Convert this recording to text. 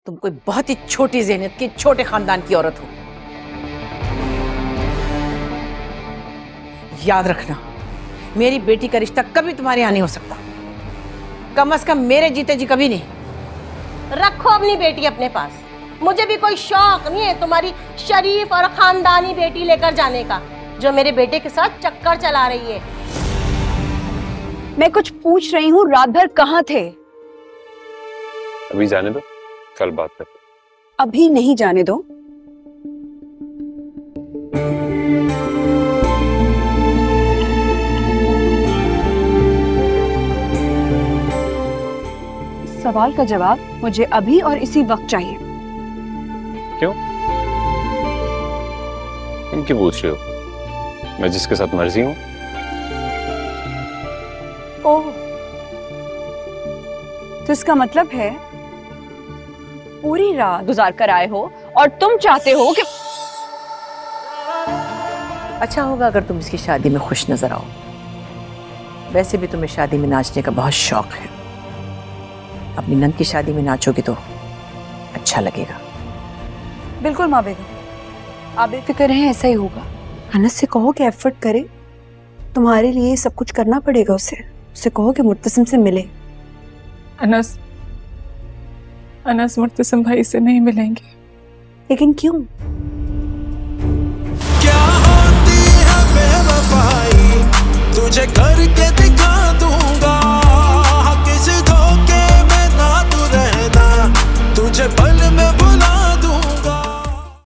तुम कोई बहुत ही छोटी ज़हनियत की छोटे खानदान की औरत हो। याद रखना, मेरी बेटी का रिश्ता कभी तुम्हारे यहाँ नहीं हो सकता, कम से कम मेरे जीते जी कभी नहीं। रखो अपनी बेटी अपने पास, मुझे भी कोई शौक नहीं है तुम्हारी शरीफ और खानदानी बेटी लेकर जाने का, जो मेरे बेटे के साथ चक्कर चला रही है। मैं कुछ पूछ रही हूँ, रात भर कहाँ थे? अभी जाने दो, कल बात करते। अभी नहीं जाने दो। सवाल का जवाब मुझे अभी और इसी वक्त चाहिए। क्यों? तुम क्यों पूछ रहे हो? मैं जिसके साथ मर्जी हूँ। ओह, तो इसका मतलब है पूरी रात गुजार कर आए हो और तुम चाहते हो कि अच्छा होगा अगर तुम इसकी शादी में खुश नजर आओ। वैसे भी तुम्हें शादी में नाचने का बहुत शौक है, अपनी नंद की शादी में नाचोगे तो अच्छा लगेगा। बिल्कुल माँ बेगम, आप बेफिक्र हैं, ऐसा ही होगा। अनस से कहो कि एफर्ट करे, तुम्हारे लिए सब कुछ करना पड़ेगा उसे कहो कि मुर्तसिम से मिले। अनस मुर्तसिम भाई से नहीं मिलेंगे। लेकिन क्यों? क्या होती है बेवफाई तुझे करके